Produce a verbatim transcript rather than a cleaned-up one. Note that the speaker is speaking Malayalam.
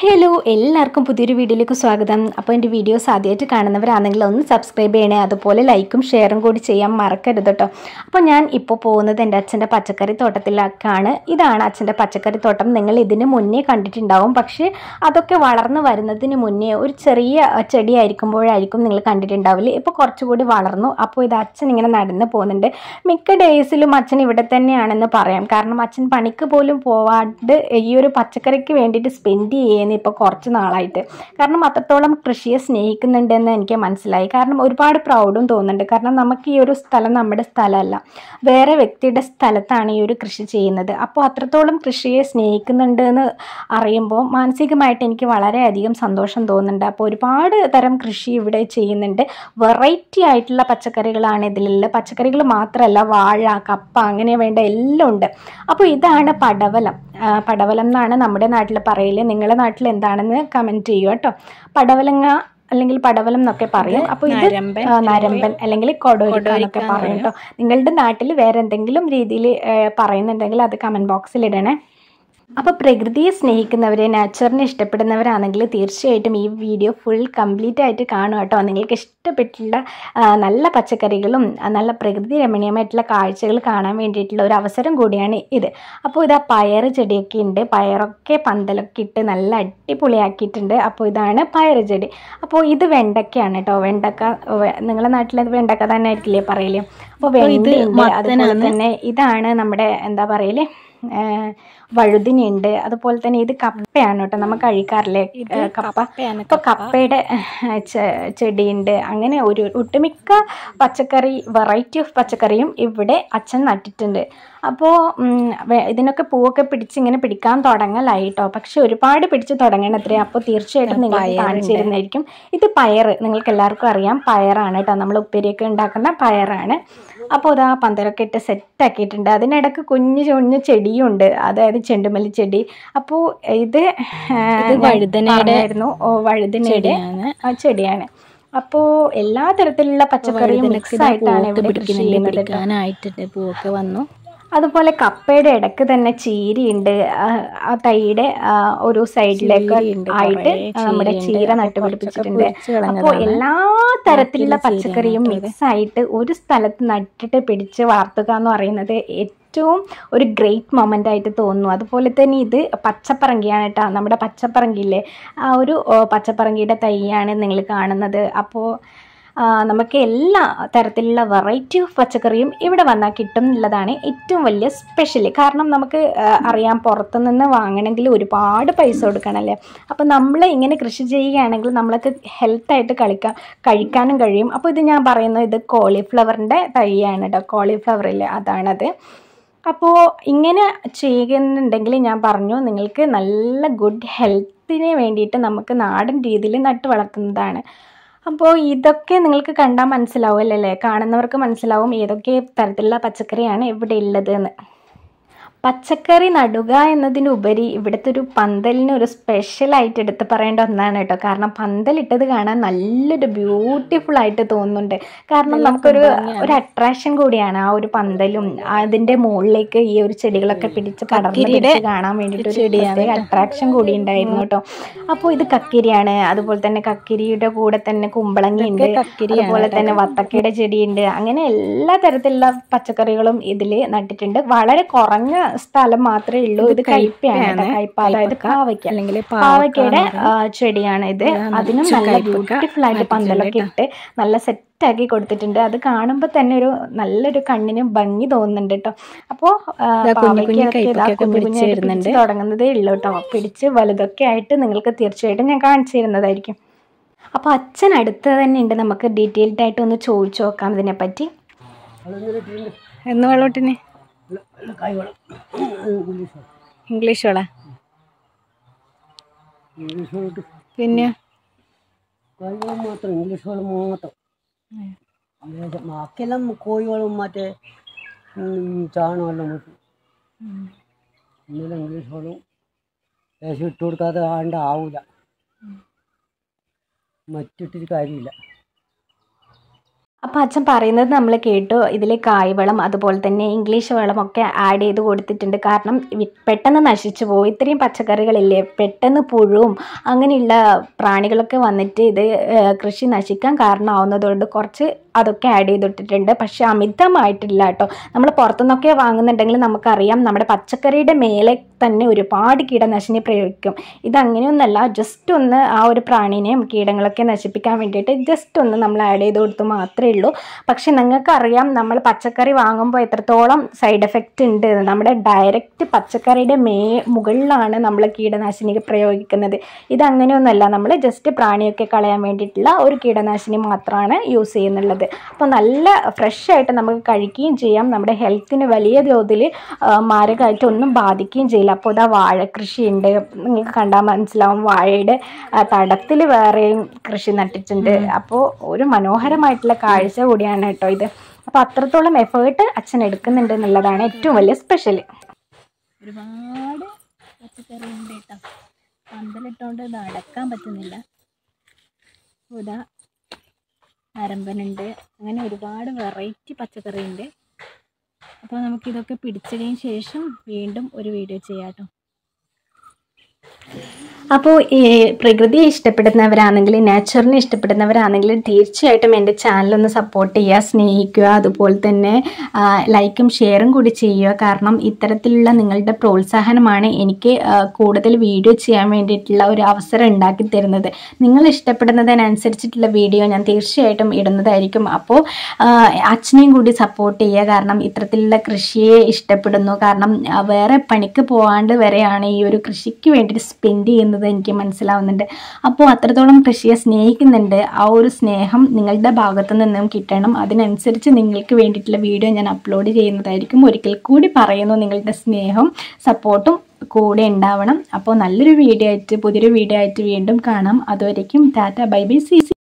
ഹലോ എല്ലാവർക്കും പുതിയൊരു വീഡിയോയിലേക്ക് സ്വാഗതം. അപ്പോൾ എൻ്റെ വീഡിയോസ് ആദ്യമായിട്ട് കാണുന്നവരാണെങ്കിൽ ഒന്ന് സബ്സ്ക്രൈബ് ചെയ്യണേ, അതുപോലെ ലൈക്കും ഷെയറും കൂടി ചെയ്യാൻ മറക്കരുത് കേട്ടോ. അപ്പോൾ ഞാൻ ഇപ്പോൾ പോകുന്നത് എൻ്റെ അച്ഛൻ്റെ പച്ചക്കറി തോട്ടത്തിലേക്കാണ്. ഇതാണ് അച്ഛൻ്റെ പച്ചക്കറി തോട്ടം. നിങ്ങൾ ഇതിന് മുന്നേ കണ്ടിട്ടുണ്ടാവും, പക്ഷേ അതൊക്കെ വളർന്നു വരുന്നതിന് മുന്നേ ഒരു ചെറിയ ചെടി ആയിരിക്കുമ്പോഴായിരിക്കും നിങ്ങൾ കണ്ടിട്ടുണ്ടാവില്ല. ഇപ്പോൾ കുറച്ചുകൂടി വളർന്നു. അപ്പോൾ ഇത് അച്ഛൻ ഇങ്ങനെ നടന്ന് പോകുന്നുണ്ട്. മിക്ക ഡേയ്സിലും അച്ഛൻ ഇവിടെ തന്നെയാണെന്ന് പറയാം. കാരണം അച്ഛൻ പണിക്ക് പോലും പോവാണ്ട് ഈ ഒരു പച്ചക്കറിക്ക് വേണ്ടിയിട്ട് സ്പെൻഡ് ചെയ്യുന്ന ഇപ്പോൾ കുറച്ച് നാളായിട്ട്. കാരണം അത്രത്തോളം കൃഷിയെ സ്നേഹിക്കുന്നുണ്ടെന്ന് എനിക്ക് മനസ്സിലായി. കാരണം ഒരുപാട് പ്രൗഡും തോന്നുന്നുണ്ട്. കാരണം നമുക്ക് ഈ ഒരു സ്ഥലം നമ്മുടെ സ്ഥലമല്ല, വേറെ വ്യക്തിയുടെ സ്ഥലത്താണ് ഈ ഒരു കൃഷി ചെയ്യുന്നത്. അപ്പോൾ അത്രത്തോളം കൃഷിയെ സ്നേഹിക്കുന്നുണ്ട് എന്ന് അറിയുമ്പോൾ മാനസികമായിട്ട് എനിക്ക് വളരെയധികം സന്തോഷം തോന്നുന്നുണ്ട്. അപ്പോൾ ഒരുപാട് തരം കൃഷി ഇവിടെ ചെയ്യുന്നുണ്ട്. വെറൈറ്റി ആയിട്ടുള്ള പച്ചക്കറികളാണ് ഇതിലുള്ള. പച്ചക്കറികൾ മാത്രമല്ല, വാഴ, കപ്പ, അങ്ങനെ വേണ്ട എല്ലാം ഉണ്ട്. അപ്പോൾ ഇതാണ് പടവലം. പടവലം എന്നാണ് നമ്മുടെ നാട്ടിൽ പറയല്. നിങ്ങളുടെ നാട്ടിൽ എന്താണെന്ന് കമൻറ്റ് ചെയ്യുക കേട്ടോ. പടവലങ്ങ അല്ലെങ്കിൽ പടവലം എന്നൊക്കെ പറയും. അപ്പോൾ ഇത് നരമ്പൻ അല്ലെങ്കിൽ കൊടോരിക്ക എന്നൊക്കെ പറയും കേട്ടോ. നിങ്ങളുടെ നാട്ടിൽ വേറെ എന്തെങ്കിലും രീതിയിൽ പറയുന്നുണ്ടെങ്കിൽ അത് കമൻറ്റ് ബോക്സിൽ ഇടണേ. അപ്പോൾ പ്രകൃതിയെ സ്നേഹിക്കുന്നവരെ, നാച്ചുറിനെ ഇഷ്ടപ്പെടുന്നവരാണെങ്കിൽ തീർച്ചയായിട്ടും ഈ വീഡിയോ ഫുൾ കംപ്ലീറ്റ് ആയിട്ട് കാണുക കേട്ടോ. നിങ്ങൾക്ക് ഇഷ്ടപ്പെട്ടുള്ള നല്ല പച്ചക്കറികളും നല്ല പ്രകൃതി രമണീയമായിട്ടുള്ള കാഴ്ചകൾ കാണാൻ വേണ്ടിയിട്ടുള്ള ഒരു അവസരം കൂടിയാണ് ഇത്. അപ്പോൾ ഇതാ പയർ ചെടിയൊക്കെ ഉണ്ട്. പയറൊക്കെ പന്തലൊക്കെ ഇട്ട് നല്ല അടിപൊളിയാക്കിയിട്ടുണ്ട്. അപ്പോൾ ഇതാണ് പയർ ചെടി. അപ്പോൾ ഇത് വെണ്ടക്കയാണ് കേട്ടോ. വെണ്ടക്ക നിങ്ങളുടെ നാട്ടിൽ വെണ്ടക്ക തന്നെ ആയിരിക്കില്ലേ പറയല്. അപ്പോൾ വെണ്ടയുണ്ട്. അതുപോലെ തന്നെ ഇതാണ് നമ്മുടെ എന്താ പറയല് വഴുതിനുണ്ട്. അതുപോലെ തന്നെ ഇത് കപ്പയാണ് കേട്ടോ. നമ്മൾ കഴിക്കാറില്ലേ കപ്പ. അപ്പോൾ കപ്പയുടെ ചെടിയുണ്ട്. അങ്ങനെ ഒരു ഒട്ടുമിക്ക പച്ചക്കറി വെറൈറ്റി ഓഫ് പച്ചക്കറിയും ഇവിടെ അച്ഛൻ നട്ടിട്ടുണ്ട്. അപ്പോൾ ഇതിനൊക്കെ പൂവൊക്കെ പിടിച്ച് ഇങ്ങനെ പിടിക്കാൻ തുടങ്ങലായി കേട്ടോ. പക്ഷെ ഒരുപാട് പിടിച്ച് തുടങ്ങണത്രേ. അപ്പോൾ തീർച്ചയായിട്ടും നിങ്ങൾ കാണിച്ചു തരുന്നതായിരിക്കും. ഇത് പയർ, നിങ്ങൾക്ക് എല്ലാവർക്കും അറിയാം പയറാണ് കേട്ടോ. നമ്മൾ ഉപ്പേരിയൊക്കെ ഉണ്ടാക്കുന്ന പയറാണ്. അപ്പോൾ ഇതാ പന്തലൊക്കെ ഇട്ട് സെറ്റാക്കിയിട്ടുണ്ട്. അതിനിടക്ക് കുഞ്ഞു കുഞ്ഞു ചെടിയും ഉണ്ട്, അതായത് ചെണ്ടുമല്ലി ചെടി. അപ്പോൾ ഇത് വഴുതനയായിരുന്നു. ഓ വഴുതനയുടെ ചെടിയാണ്. അപ്പോൾ എല്ലാ തരത്തിലുള്ള പച്ചക്കറിയും മിക്സ് ആയിട്ടാണ് ഇവിടെ കൃഷി ചെയ്യുന്നത്. പൂവൊക്കെ വന്നു. അതുപോലെ കപ്പയുടെ ഇടക്ക് തന്നെ ചീരയുണ്ട്. ആ തൈയുടെ ഒരു സൈഡിലേക്ക് ആയിട്ട് നമ്മുടെ ചീര നട്ടുപിടിപ്പിച്ചിട്ടുണ്ട്. അപ്പോൾ എല്ലാ തരത്തിലുള്ള പച്ചക്കറിയും മിക്സ് ആയിട്ട് ഒരു സ്ഥലത്ത് നട്ടിട്ട് പിടിച്ച് വളർത്തുക എന്ന് പറയുന്നത് ഏറ്റവും ഒരു ഗ്രേറ്റ് മൊമെൻ്റ് ആയിട്ട് തോന്നുന്നു. അതുപോലെ തന്നെ ഇത് പച്ചപ്പറങ്കിയാണ് കേട്ടോ. നമ്മുടെ പച്ചപ്പറങ്കിയില്ലേ, ആ ഒരു പച്ചപ്പറങ്കിയുടെ തൈയാണ് നിങ്ങൾ കാണുന്നത്. അപ്പോൾ നമുക്ക് എല്ലാ തരത്തിലുള്ള വെറൈറ്റി ഓഫ് പച്ചക്കറിയും ഇവിടെ വന്നാൽ കിട്ടും എന്നുള്ളതാണ് ഏറ്റവും വലിയ സ്പെഷ്യൽ. കാരണം നമുക്ക് അറിയാം, പുറത്തുനിന്ന് വാങ്ങണമെങ്കിൽ ഒരുപാട് പൈസ കൊടുക്കണമല്ലേ. അപ്പോൾ നമ്മൾ ഇങ്ങനെ കൃഷി ചെയ്യുകയാണെങ്കിൽ നമ്മൾക്ക് ഹെൽത്തായിട്ട് കളിക്കാൻ കഴിക്കാനും കഴിയും. അപ്പോൾ ഇത് ഞാൻ പറയുന്നത് ഇത് കോളിഫ്ലവറിൻ്റെ തൈയാണ് കേട്ടോ. കോളിഫ്ലവറില്ലേ, അതാണത്. അപ്പോൾ ഇങ്ങനെ ചെയ്യുന്നുണ്ടെങ്കിൽ ഞാൻ പറഞ്ഞു നിങ്ങൾക്ക് നല്ല ഗുഡ് ഹെൽത്തിന് വേണ്ടിയിട്ട് നമുക്ക് നാടൻ രീതിയിൽ നട്ട് വളർത്തുന്നതാണ്. അപ്പോൾ ഇതൊക്കെ നിങ്ങൾക്ക് കണ്ടാൽ മനസ്സിലാവുമല്ലേ, കാണുന്നവർക്ക് മനസ്സിലാവും ഏതൊക്കെ തരത്തിലുള്ള പച്ചക്കറിയാണ് ഇവിടെ ഉള്ളത് എന്ന്. പച്ചക്കറി നടുക എന്നതിനുപരി ഇവിടുത്തെ ഒരു പന്തലിന് ഒരു സ്പെഷ്യലായിട്ട് എടുത്ത് പറയേണ്ട ഒന്നാണ് കേട്ടോ. കാരണം പന്തലിട്ടത് കാണാൻ നല്ലൊരു ബ്യൂട്ടിഫുൾ ആയിട്ട് തോന്നുന്നുണ്ട്. കാരണം നമുക്കൊരു ഒരു അട്രാക്ഷൻ കൂടിയാണ് ആ ഒരു പന്തലും അതിൻ്റെ മുകളിലേക്ക് ഈ ഒരു ചെടികളൊക്കെ പിടിച്ച് പടർന്ന് പിടിച്ച് കാണാൻ വേണ്ടിയിട്ട് ഒരു അട്രാക്ഷൻ കൂടി ഉണ്ടായിരുന്നു കേട്ടോ. അപ്പോൾ ഇത് കക്കിരിയാണ്. അതുപോലെ തന്നെ കക്കിരിയുടെ കൂടെ തന്നെ കുമ്പളങ്ങി ഉണ്ട്, അതുപോലെ തന്നെ വത്തക്കയുടെ ചെടിയുണ്ട്. അങ്ങനെ എല്ലാ തരത്തിലുള്ള പച്ചക്കറികളും ഇതിൽ നട്ടിട്ടുണ്ട്. വളരെ കുറഞ്ഞ സ്ഥലം മാത്രമേ ഉള്ളൂ. ഇത് കയ്പയാണ്, കയ്പ അതായത് പാവയ്ക്ക അല്ലെങ്കിൽ പാവയ്ക്കയുടെ ചെടിയാണ് ഇത്. അതിനും നല്ല ബ്യൂട്ടിഫുൾ ആയിട്ട് പന്തലൊക്കെ ഇട്ട് നല്ല സെറ്റാക്കി കൊടുത്തിട്ടുണ്ട്. അത് കാണുമ്പോൾ തന്നെ ഒരു നല്ലൊരു കണ്ണിന് ഭംഗി തോന്നുന്നുണ്ട് കേട്ടോ. അപ്പോൾ പാവയ്ക്കൊക്കെ പിടിച്ച് തുടങ്ങുന്നതേ ഉള്ളൂ കേട്ടോ. പിടിച്ച് വലുതൊക്കെ ആയിട്ട് നിങ്ങൾക്ക് തീർച്ചയായിട്ടും ഞാൻ കാണിച്ചു തരുന്നതായിരിക്കും. അപ്പോൾ അച്ഛൻ അടുത്ത് തന്നെ ഉണ്ട്. നമുക്ക് ഡീറ്റെയിൽഡ് ആയിട്ട് ഒന്ന് ചോദിച്ചു നോക്കാം ഇതിനെപ്പറ്റി. എന്ന് വെള്ളോട്ടിന് ഇംഗ്ലീഷ് വള പിന്നെ മാത്രം ഇംഗ്ലീഷ് വളം മാത്രം. ബാക്കിയെല്ലാം കോഴിവളം മറ്റേ ചാണകമെല്ലാം കിട്ടും. ഇന്നലെ ഇംഗ്ലീഷ് വളം ലേശം ഇട്ട് കൊടുക്കാതെ ആണ്ട് ആവില്ല, മറ്റിട്ടിട്ട് കാര്യമില്ല. അപ്പോൾ അച്ഛൻ പറയുന്നത് നമ്മൾ കേട്ടു. ഇതിൽ കായ്വളം അതുപോലെ തന്നെ ഇംഗ്ലീഷ് വളമൊക്കെ ആഡ് ചെയ്ത് കൊടുത്തിട്ടുണ്ട്. കാരണം പെട്ടെന്ന് നശിച്ചു പോകും. ഇത്രയും പച്ചക്കറികളില്ലേ, പെട്ടെന്ന് പുഴുവും അങ്ങനെയുള്ള പ്രാണികളൊക്കെ വന്നിട്ട് ഇത് കൃഷി നശിക്കാൻ കാരണമാവുന്നതുകൊണ്ട് കുറച്ച് അതൊക്കെ ആഡ് ചെയ്തിട്ടിട്ടുണ്ട്. പക്ഷേ അമിതമായിട്ടില്ല കേട്ടോ. നമ്മൾ പുറത്തുനിന്നൊക്കെ വാങ്ങുന്നുണ്ടെങ്കിൽ നമുക്കറിയാം നമ്മുടെ പച്ചക്കറിയുടെ മേലെ തന്നെ ഒരുപാട് കീടനാശിനി പ്രയോഗിക്കും. ഇതങ്ങനെയൊന്നല്ല, ജസ്റ്റ് ഒന്ന് ആ ഒരു പ്രാണിനെയും കീടങ്ങളൊക്കെ നശിപ്പിക്കാൻ വേണ്ടിയിട്ട് ജസ്റ്റ് ഒന്ന് നമ്മൾ ആഡ് ചെയ്ത് കൊടുത്തു മാത്രമേ ഉള്ളൂ. പക്ഷെ നിങ്ങൾക്കറിയാം നമ്മൾ പച്ചക്കറി വാങ്ങുമ്പോൾ എത്രത്തോളം സൈഡ് എഫക്റ്റ് ഉണ്ട്. നമ്മുടെ ഡയറക്റ്റ് പച്ചക്കറിയുടെ മേ മുകളിലാണ് നമ്മൾ കീടനാശിനി പ്രയോഗിക്കുന്നത്. ഇതങ്ങനെയൊന്നുമല്ല, നമ്മൾ ജസ്റ്റ് പ്രാണിയൊക്കെ കളയാൻ വേണ്ടിയിട്ടുള്ള ഒരു കീടനാശിനി മാത്രമാണ് യൂസ് ചെയ്യുന്നുള്ളത്. അപ്പോൾ നല്ല ഫ്രഷ് ആയിട്ട് നമുക്ക് കഴിക്കുകയും ചെയ്യാം. നമ്മുടെ ഹെൽത്തിന് വലിയ തോതിൽ മാരകമായിട്ട് ഒന്നും ബാധിക്കുകയും ചെയ്യില്ല. അപ്പോൾ ഇതാ വാഴ കൃഷിയുണ്ട്, നിങ്ങൾക്ക് കണ്ടാൽ മനസ്സിലാവും. വാഴയുടെ തടത്തിൽ വേറെയും കൃഷി നട്ടിട്ടുണ്ട്. അപ്പോൾ ഒരു മനോഹരമായിട്ടുള്ള കാഴ്ച കൂടിയാണ് കേട്ടോ ഇത്. അപ്പോൾ അത്രത്തോളം എഫേർട്ട് അച്ഛൻ എടുക്കുന്നുണ്ട് എന്നുള്ളതാണ് ഏറ്റവും വലിയ സ്പെഷ്യൽ. ഒരുപാട് പച്ചക്കറി ഉണ്ട് കേട്ടോ. പന്തലിട്ടുകൊണ്ട് ഇത് അടക്കാൻ പറ്റുന്നില്ല. ഇതാ അരമ്പനുണ്ട്, അങ്ങനെ ഒരുപാട് വെറൈറ്റി പച്ചക്കറി ഉണ്ട്. അപ്പോൾ നമുക്കിതൊക്കെ പിടിച്ചതിന് ശേഷം വീണ്ടും ഒരു വീഡിയോ ചെയ്യാം കേട്ടോ. അപ്പോൾ ഈ പ്രകൃതിയെ ഇഷ്ടപ്പെടുന്നവരാണെങ്കിൽ, നേച്ചറിനെ ഇഷ്ടപ്പെടുന്നവരാണെങ്കിൽ തീർച്ചയായിട്ടും എൻ്റെ ചാനലൊന്ന് സപ്പോർട്ട് ചെയ്യുക, സ്നേഹിക്കുക. അതുപോലെ തന്നെ ലൈക്കും ഷെയറും കൂടി ചെയ്യുക. കാരണം ഇത്തരത്തിലുള്ള നിങ്ങളുടെ പ്രോത്സാഹനമാണ് എനിക്ക് കൂടുതൽ വീഡിയോ ചെയ്യാൻ വേണ്ടിയിട്ടുള്ള ഒരു അവസരം ഉണ്ടാക്കി തരുന്നത്. നിങ്ങൾ ഇഷ്ടപ്പെടുന്നതിനനുസരിച്ചിട്ടുള്ള വീഡിയോ ഞാൻ തീർച്ചയായിട്ടും ഇടുന്നതായിരിക്കും. അപ്പോൾ അച്ഛനെയും കൂടി സപ്പോർട്ട് ചെയ്യുക. കാരണം ഇത്തരത്തിലുള്ള കൃഷിയെ ഇഷ്ടപ്പെടുന്നു. കാരണം വേറെ പണിക്ക് പോകാണ്ട് വരെയാണ് ഈ ഒരു കൃഷിക്ക് വേണ്ടിയിട്ട് സ്പെൻഡ് ചെയ്യുന്നത് എനിക്ക് മനസ്സിലാവുന്നുണ്ട്. അപ്പോൾ അത്രത്തോളം കൃഷിയെ സ്നേഹിക്കുന്നുണ്ട്. ആ ഒരു സ്നേഹം നിങ്ങളുടെ ഭാഗത്തു നിന്നും കിട്ടണം. അതിനനുസരിച്ച് നിങ്ങൾക്ക് വേണ്ടിയിട്ടുള്ള വീഡിയോ ഞാൻ അപ്ലോഡ് ചെയ്യുന്നതായിരിക്കും. ഒരിക്കൽ കൂടി പറയുന്നു, നിങ്ങളുടെ സ്നേഹം സപ്പോർട്ടും കൂടെ ഉണ്ടാവണം. അപ്പോൾ നല്ലൊരു വീഡിയോ ആയിട്ട്, പുതിയൊരു വീഡിയോ ആയിട്ട് വീണ്ടും കാണാം. അതുവരേക്കും tata, bye bye, see C.